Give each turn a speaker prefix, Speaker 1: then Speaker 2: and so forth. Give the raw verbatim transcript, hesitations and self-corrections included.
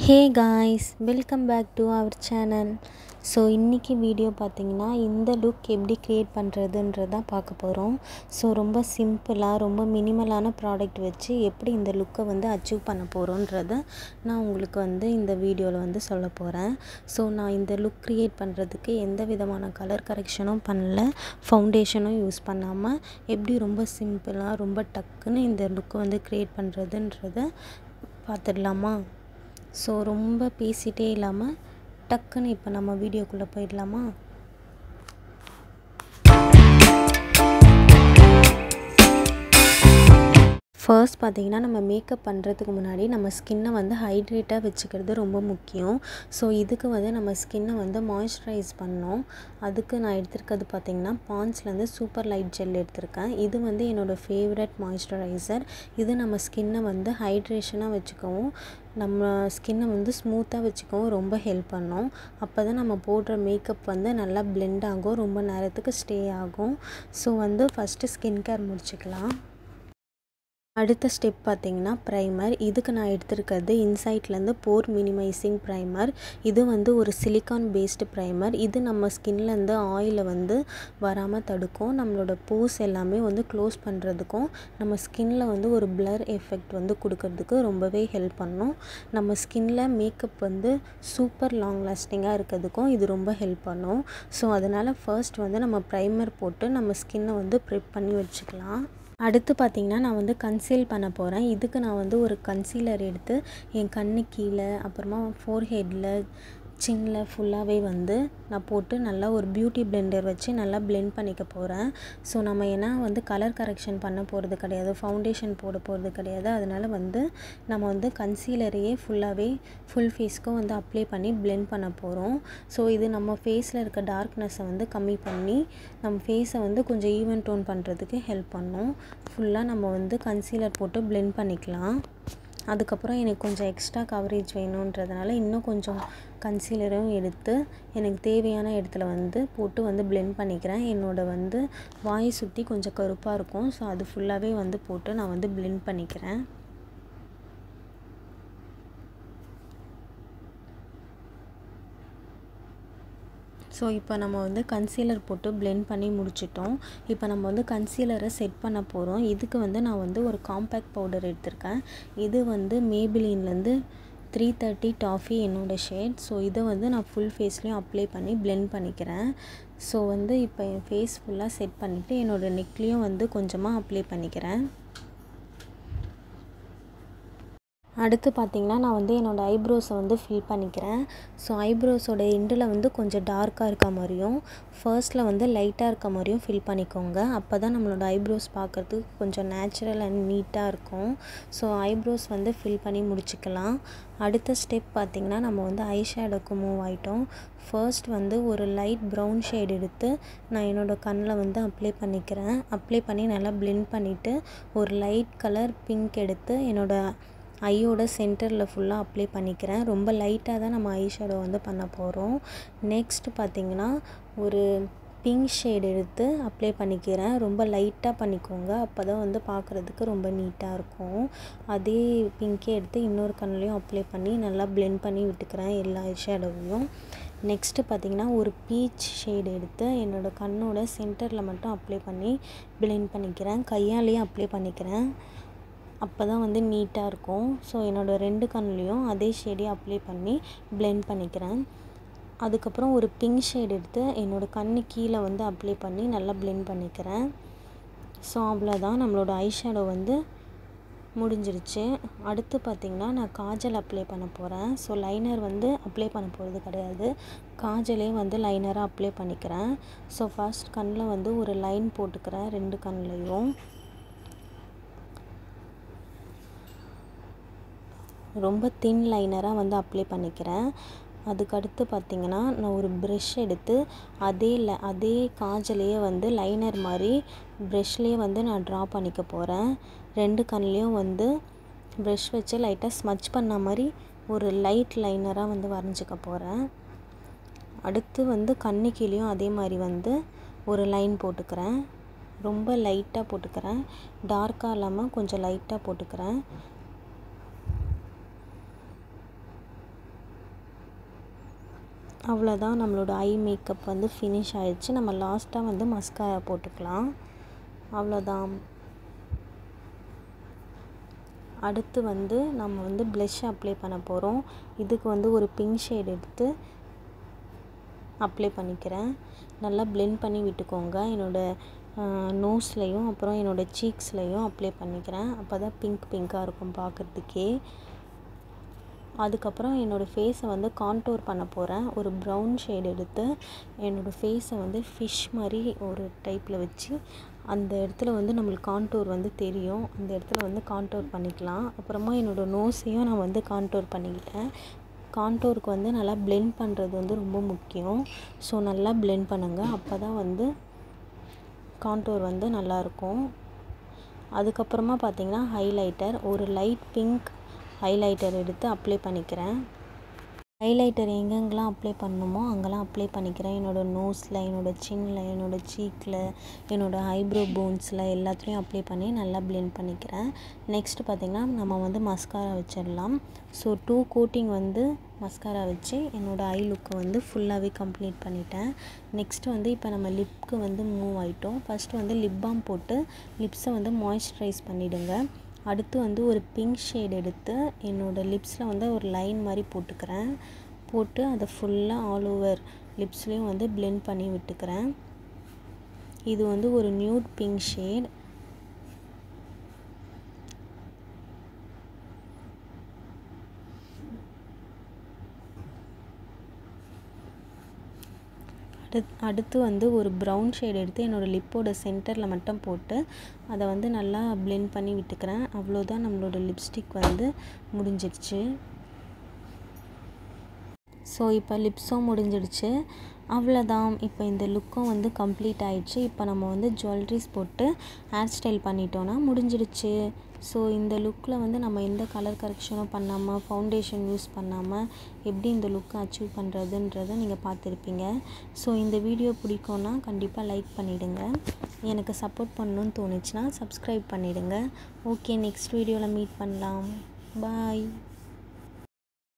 Speaker 1: Hey guys, welcome back to our channel. So இன்றைக்கி video பார்த்திங்கன்னா இந்த லுக் எப்படி க்ரியேட் பண்ணுறதுன்றதான் பார்க்க போகிறோம். ஸோ ரொம்ப சிம்பிளாக ரொம்ப மினிமலான ப்ராடக்ட் வச்சு எப்படி இந்த லுக்கை வந்து அச்சீவ் பண்ண போகிறோன்றத நான் உங்களுக்கு வந்து இந்த வீடியோவில் வந்து சொல்ல போகிறேன். ஸோ நான் இந்த லுக் க்ரியேட் பண்ணுறதுக்கு எந்த விதமான கலர் கரெக்ஷனும் பண்ணல, ஃபவுண்டேஷனும் யூஸ் பண்ணாமல் எப்படி ரொம்ப சிம்பிளாக ரொம்ப டக்குன்னு இந்த லுக்கை வந்து க்ரியேட் பண்ணுறதுன்றத பார்த்துடலாமா? ஸோ ரொம்ப பேசிகிட்டே இல்லாமல் டக்குன்னு இப்போ நம்ம வீடியோக்குள்ளே போயிடலாமா? ஃபர்ஸ்ட் பார்த்திங்கன்னா நம்ம மேக்கப் பண்ணுறதுக்கு முன்னாடி நம்ம ஸ்கின்னை வந்து ஹைட்ரேட்டாக வச்சுக்கிறது ரொம்ப முக்கியம். ஸோ இதுக்கு வந்து நம்ம ஸ்கின்னை வந்து மாய்ஸ்சரைஸ் பண்ணோம். அதுக்கு நான் எடுத்துருக்கிறது பார்த்திங்கன்னா பாண்ட்ஸ்லேருந்து சூப்பர் லைட் ஜெல் எடுத்திருக்கேன். இது வந்து என்னோடய ஃபேவரட் மாய்ஸ்சரைசர். இது நம்ம ஸ்கின்னை வந்து ஹைட்ரேஷனாக வச்சுக்கவும் நம்ம ஸ்கின்னை வந்து ஸ்மூத்தாக வச்சுக்கவும் ரொம்ப ஹெல்ப் பண்ணோம். அப்போ தான் நம்ம போடுற மேக்கப் வந்து நல்லா பிளெண்ட் ஆகும், ரொம்ப நேரத்துக்கு ஸ்டே ஆகும். ஸோ வந்து ஃபஸ்ட்டு ஸ்கின் கேர் முடிச்சுக்கலாம். அடுத்த ஸ்டெப் பார்த்திங்கன்னா ப்ரைமர். இதுக்கு நான் எடுத்துருக்கிறது இன்சைட்லேருந்து போர் மினிமைசிங் ப்ரைமர். இது வந்து ஒரு சிலிக்கான் பேஸ்டு ப்ரைமர். இது நம்ம ஸ்கின்லேருந்து ஆயிலை வந்து வராமல் தடுக்கும், நம்மளோட போர்ஸ் எல்லாமே வந்து க்ளோஸ் பண்ணுறதுக்கும் நம்ம ஸ்கின்னில் வந்து ஒரு பிளர் எஃபெக்ட் வந்து கொடுக்கறதுக்கு ரொம்பவே ஹெல்ப் பண்ணும். நம்ம ஸ்கின்னில் மேக்கப் வந்து சூப்பர் லாங் லாஸ்டிங்காக இருக்கிறதுக்கும் இது ரொம்ப ஹெல்ப் பண்ணும். ஸோ அதனால் ஃபர்ஸ்ட் வந்து நம்ம ப்ரைமர் போட்டு நம்ம ஸ்கின்னை வந்து ப்ரிப் பண்ணி வச்சுக்கலாம். அடுத்து பார்த்திங்கன்னா நான் வந்து கன்சீல் பண்ண போகிறேன். இதுக்கு நான் வந்து ஒரு கன்சீலர் எடுத்து என் கண்ணு கீழே, அப்புறமா ஃபோர்ஹெட்டில், சின்னில் ஃபுல்லாகவே வந்து நான் போட்டு நல்லா ஒரு பியூட்டி பிளெண்டர் வச்சு நல்லா பிளெண்ட் பண்ணிக்க போகிறேன். ஸோ நம்ம ஏன்னா வந்து கலர் கரெக்ஷன் பண்ண போகிறது கிடையாது, ஃபவுண்டேஷன் போட போகிறது கிடையாது. அதனால் வந்து நம்ம வந்து கன்சீலரையே ஃபுல்லாகவே ஃபுல் ஃபேஸ்க்கும் வந்து அப்ளை பண்ணி பிளெண்ட் பண்ண போகிறோம். ஸோ இது நம்ம ஃபேஸில் இருக்க டார்க்னஸை வந்து கம்மி பண்ணி நம்ம ஃபேஸை வந்து கொஞ்சம் ஈவன் டோன் பண்ணுறதுக்கு ஹெல்ப் பண்ணும். ஃபுல்லாக நம்ம வந்து கன்சீலர் போட்டு பிளெண்ட் பண்ணிக்கலாம். அதுக்கப்புறம் எனக்கு கொஞ்சம் எக்ஸ்ட்ரா கவரேஜ் வேணுன்றதுனால இன்னும் கொஞ்சம் கன்சீலரும் எடுத்து எனக்கு தேவையான இடத்துல வந்து போட்டு வந்து பிளெண்ட் பண்ணிக்கிறேன். என்னோடய வந்து வாயை சுற்றி கொஞ்சம் கருப்பாக இருக்கும். ஸோ அது ஃபுல்லாகவே வந்து போட்டு நான் வந்து பிளெண்ட் பண்ணிக்கிறேன். ஸோ இப்போ நம்ம வந்து கன்சீலர் போட்டு பிளெண்ட் பண்ணி முடிச்சிட்டோம். இப்போ நம்ம வந்து கன்சீலரை செட் பண்ண போகிறோம். இதுக்கு வந்து நான் வந்து ஒரு காம்பேக்ட் பவுடர் எடுத்திருக்கேன். இது வந்து மேபிலின்லேருந்து த்ரீ தேர்ட்டி டாஃபி என்னோடய ஷேட். ஸோ இதை வந்து நான் ஃபுல் ஃபேஸ்லேயும் அப்ளை பண்ணி பிளெண்ட் பண்ணிக்கிறேன். ஸோ வந்து இப்போ என் ஃபேஸ் ஃபுல்லாக செட் பண்ணிவிட்டு என்னோடய நெக்லேயும் வந்து கொஞ்சமாக அப்ளை பண்ணிக்கிறேன். அடுத்து பார்த்திங்கன்னா நான் வந்து என்னோடய ஐப்ரோஸை வந்து ஃபில் பண்ணிக்கிறேன். ஸோ ஐப்ரோஸோட எண்டில் வந்து கொஞ்சம் டார்க்காக இருக்க மாதிரியும் ஃபர்ஸ்ட்டில் வந்து லைட்டாக இருக்க மாதிரியும் ஃபில் பண்ணிக்கோங்க. அப்போ தான் நம்மளோட ஐப்ரோஸ் பார்க்குறதுக்கு கொஞ்சம் நேச்சுரல் அண்ட் நீட்டாக இருக்கும். ஸோ ஐப்ரோஸ் வந்து ஃபில் பண்ணி முடிச்சுக்கலாம். அடுத்த ஸ்டெப் பார்த்திங்கன்னா நம்ம வந்து ஐ ஷேடோக்கு மூவ் ஆகிட்டோம். ஃபர்ஸ்ட் வந்து ஒரு லைட் ப்ரௌன் ஷேட் எடுத்து நான் என்னோடய கண்ணில் வந்து அப்ளை பண்ணிக்கிறேன். அப்ளை பண்ணி நல்லா பிளெண்ட் பண்ணிவிட்டு ஒரு லைட் கலர் பிங்க் எடுத்து என்னோடய ஐயோட சென்டரில் ஃபுல்லாக அப்ளை பண்ணிக்கிறேன். ரொம்ப லைட்டாக தான் நம்ம ஐ ஷேடோ வந்து பண்ண போகிறோம். நெக்ஸ்ட் பார்த்திங்கன்னா ஒரு பிங்க் ஷேட் எடுத்து அப்ளை பண்ணிக்கிறேன். ரொம்ப லைட்டாக பண்ணிக்கோங்க, அப்போ தான் வந்து பார்க்குறதுக்கு ரொம்ப நீட்டாக இருக்கும். அதே பிங்கே எடுத்து இன்னொரு கண்ணுலேயும் அப்ளை பண்ணி நல்லா பிளெண்ட் பண்ணி விட்டுக்கிறேன் எல்லா ஐ ஷேடோவையும். நெக்ஸ்ட்டு பார்த்திங்கன்னா ஒரு பீச் ஷேட் எடுத்து என்னோடய கண்ணோட சென்டரில் மட்டும் அப்ளை பண்ணி பிளெண்ட் பண்ணிக்கிறேன். கையாலேயே அப்ளை பண்ணிக்கிறேன், அப்போ தான் வந்து நீட்டாக இருக்கும். ஸோ என்னோடய ரெண்டு கண்ணுலேயும் அதே ஷேடே அப்ளை பண்ணி பிளெண்ட் பண்ணிக்கிறேன். அதுக்கப்புறம் ஒரு பிங்க் ஷேட் எடுத்து என்னோடய கண்ணு கீழே வந்து அப்ளை பண்ணி நல்லா பிளெண்ட் பண்ணிக்கிறேன். ஸோ அவ்வளோதான், நம்மளோட ஐ ஷேடோ வந்து முடிஞ்சிருச்சு. அடுத்து பார்த்திங்கன்னா நான் காஜல் அப்ளை பண்ண போகிறேன். ஸோ லைனர் வந்து அப்ளை பண்ண போகிறது கிடையாது, காஜலே வந்து லைனராக அப்ளை பண்ணிக்கிறேன். ஸோ ஃபர்ஸ்ட் கண்ணில் வந்து ஒரு லைன் போட்டுக்கிறேன், ரெண்டு கண்ணுலேயும் ரொம்ப தின் லைனராக வந்து அப்ளை பண்ணிக்கிறேன். அதுக்கடுத்து பார்த்திங்கன்னா நான் ஒரு ப்ரெஷ் எடுத்து அதே ல அதே காஜலையே வந்து லைனர் மாதிரி ப்ரெஷ்லேயே வந்து நான் ட்ரா பண்ணிக்க போகிறேன். ரெண்டு கண்லேயும் வந்து ப்ரெஷ் வச்சு லைட்டாக ஸ்மட்ச் பண்ண மாதிரி ஒரு லைட் லைனராக வந்து வரைஞ்சிக்க போகிறேன். அடுத்து வந்து கண்ணு கீழேயும் அதே மாதிரி வந்து ஒரு லைன் போட்டுக்கிறேன். ரொம்ப லைட்டாக போட்டுக்கிறேன், டார்க்காக இல்லாமல் கொஞ்சம் லைட்டாக போட்டுக்கிறேன். அவ்வளோதான், நம்மளோட ஐ மேக்கப் வந்து ஃபினிஷ் ஆயிடுச்சு. நம்ம லாஸ்ட்டாக வந்து மஸ்காரா போட்டுக்கலாம். அவ்வளோதான். அடுத்து வந்து நம்ம வந்து ப்ளஷ் அப்ளை பண்ண போகிறோம். இதுக்கு வந்து ஒரு பிங்க் ஷேட் எடுத்து அப்ளை பண்ணிக்கிறேன். நல்லா பிளெண்ட் பண்ணி விட்டுக்கோங்க. என்னோடய நோஸ்லையும் அப்புறம் என்னோடய சீக்ஸ்லையும் அப்ளை பண்ணிக்கிறேன். அப்போ தான் பிங்க் பிங்காக இருக்கும் பார்க்குறதுக்கே. அதுக்கப்புறம் என்னோடய ஃபேஸை வந்து கான்டோர் பண்ண போகிறேன். ஒரு ப்ரௌன் ஷேட் எடுத்து என்னோடய ஃபேஸை வந்து ஃபிஷ் மாதிரி ஒரு டைப்பில் வச்சு அந்த இடத்துல வந்து நம்மளுக்கு கான்டோர் வந்து தெரியும். அந்த இடத்துல வந்து கான்டோர் பண்ணிக்கலாம். அப்புறமா என்னோடய நோஸையும் நான் வந்து கான்டோர் பண்ணிக்கிட்டேன். கான்டோருக்கு வந்து நல்லா பிளெண்ட் பண்ணுறது வந்து ரொம்ப முக்கியம். ஸோ நல்லா பிளெண்ட் பண்ணுங்கள். அப்போ தான் வந்து கான்டோர் வந்து நல்லாயிருக்கும். அதுக்கப்புறமா பார்த்திங்கன்னா ஹைலைட்டர், ஒரு லைட் பிங்க் ஹைலைட்டர் எடுத்து அப்ளை பண்ணிக்கிறேன். ஹைலைட்டர் எங்கெங்கெல்லாம் அப்ளை பண்ணணுமோ அங்கெல்லாம் அப்ளை பண்ணிக்கிறேன். என்னோடய நோஸில், என்னோடய சின்னில், என்னோடய சீக்கில், என்னோடய ஐப்ரோ போன்ஸில் எல்லாத்துலேயும் அப்ளை பண்ணி நல்லா பிளெண்ட் பண்ணிக்கிறேன். நெக்ஸ்ட்டு பார்த்திங்கன்னா நம்ம வந்து மஸ்காரா வச்சிடலாம். ஸோ டூ கோட்டிங் வந்து மஸ்காரா வச்சு என்னோடய ஐ லுக்கை வந்து ஃபுல்லாகவே கம்ப்ளீட் பண்ணிட்டேன். நெக்ஸ்ட்டு வந்து இப்போ நம்ம லிப்க்கு வந்து மூவ் ஆகிட்டோம். ஃபஸ்ட்டு வந்து லிப் பாம் போட்டு லிப்ஸை வந்து மாய்ஸ்சரைஸ் பண்ணிவிடுங்க. அடுத்து வந்து ஒரு பிங்க் ஷேட் எடுத்து என்னோடய லிப்ஸில் வந்து ஒரு லைன் மாதிரி போட்டுக்கிறேன். போட்டு அதை ஃபுல்லாக ஆல் ஓவர் லிப்ஸ்லேயும் வந்து பிளெண்ட் பண்ணி விட்டுக்கிறேன். இது வந்து ஒரு நியூட் பிங்க் ஷேட். அடுத்து வந்து ஒரு ப்ரௌன் ஷேட் எடுத்து என்னோடய லிப்போட சென்டரில் மட்டும் போட்டு அதை வந்து நல்லா பிளெண்ட் பண்ணி விட்டுக்கிறேன். அவ்வளோதான், நம்மளோட லிப்ஸ்டிக் வந்து முடிஞ்சிடுச்சு. ஸோ இப்போ லிப்ஸும் முடிஞ்சிடுச்சு. அவ்வளோதான், இப்போ இந்த லுக்கும் வந்து கம்ப்ளீட் ஆகிடுச்சு. இப்போ நம்ம வந்து ஜுவல்லரிஸ் போட்டு ஹேர் ஸ்டைல் பண்ணிட்டோன்னா முடிஞ்சிடுச்சு. ஸோ இந்த லுக்கில் வந்து நம்ம எந்த கலர் கரெக்ஷனும் பண்ணாமல், ஃபவுண்டேஷன் யூஸ் பண்ணாமல் எப்படி இந்த லுக்கை அச்சீவ் பண்ணுறதுன்றதை நீங்கள் பார்த்துருப்பீங்க. ஸோ இந்த வீடியோ பிடிக்கும்னா கண்டிப்பாக லைக் பண்ணிவிடுங்க. எனக்கு சப்போர்ட் பண்ணணுன்னு தோணுச்சுன்னா சப்ஸ்கிரைப் பண்ணிவிடுங்க. ஓகே, நெக்ஸ்ட் வீடியோவில் மீட் பண்ணலாம். பாய்.